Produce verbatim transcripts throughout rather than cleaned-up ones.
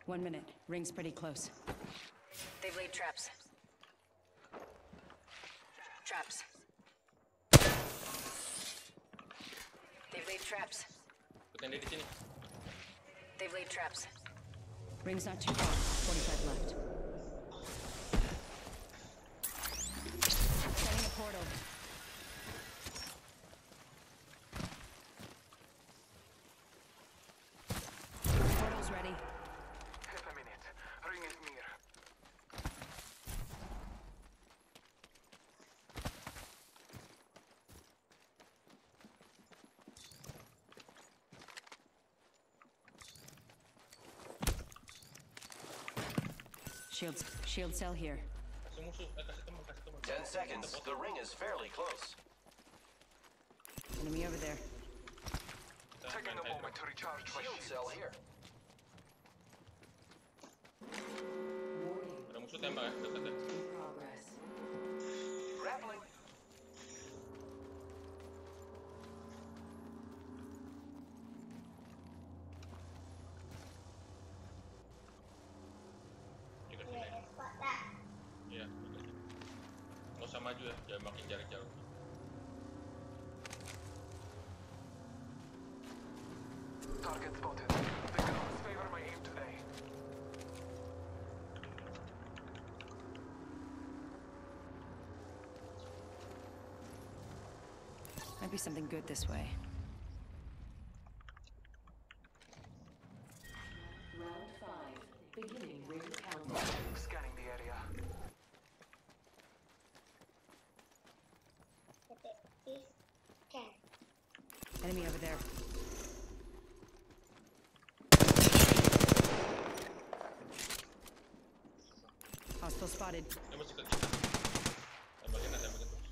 One minute. Ring's pretty close. They've laid traps. Traps. They've laid traps. Bukan dia di sini. They've laid traps. Ring's not too far. forty-five left. Setting a portal. Portal's ready. Half a minute. Ring is near. Shields. Shield cell here. Kasih musuh, eh, kasih teman, kasih teman. Ten seconds. The ring is fairly close. Enemy over there. Kita Taking main a moment hydro. to recharge my Shield shields. cell here. Ada musuh tembak ya, dekat ya. Grappling. Dekat sini. Iya, dekat sini. Nggak usah maju ya, jangan makin jarak jauh. Target spotted. The gods favor my aim today. Might be something good this way. Round five. Beginning ring countdown. Scanning the area. Enemy over there. Hostile spotted. Dia masih ke kita. Tembakin lah, tembakin terus.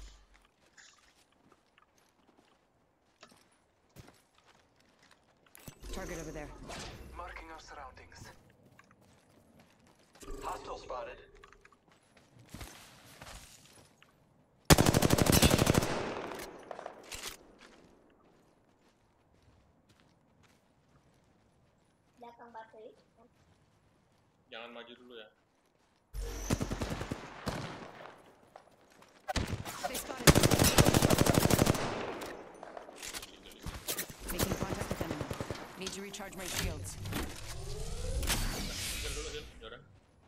Target over there. Marking our surroundings. Hostile spotted. Jangan maju dulu ya. They spotted. Making contact with enemy. Need to recharge my shields. Heal dulu, heal, Joran.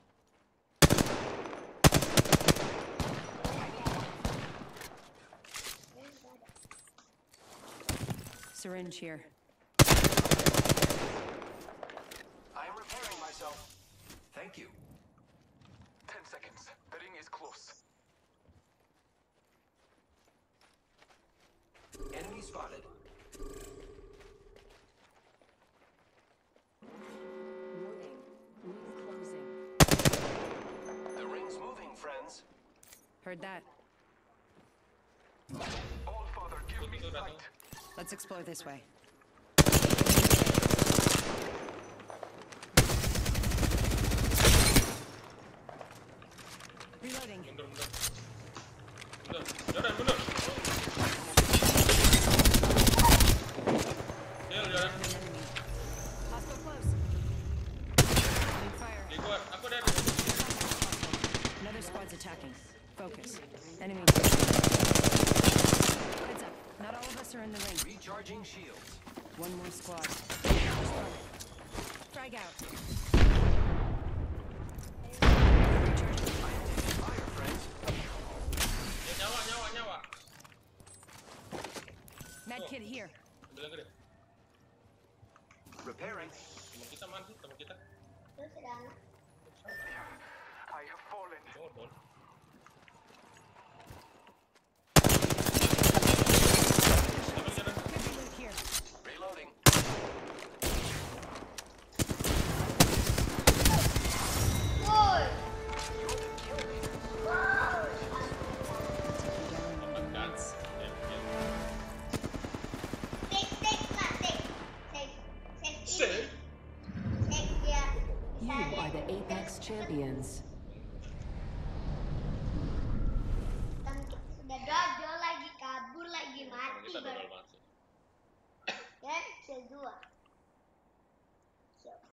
Syringe here. I'm repairing myself. Thank you. Ten seconds. The ring is close. Enemy spotted. Warning. Ring closing. The ring's moving, friends. Heard that. All Father, give me Betul, Ratu. sight. Let's explore this way. Reloading. Mundur, mundur. Mundur. Joran, mundur. Heal, Joran. Enemy. Hostile close. Opening fire. Di gua, aku ada. Another squad's attacking. Focus. Enemy. Heads up. Not all of us are in the ring. Recharging shields. One more squad. Frag out. Fire, friends. Ya, nyawa, nyawa, nyawa. Med kit here. Ambil lagi deh. Repairing. Teman kita mana sih? Teman kita. I have fallen. Dodol. Ambil, Joran. Could be loot here. Reloading. Dapat guns. Ya, ya. Save. You are the Apex champions.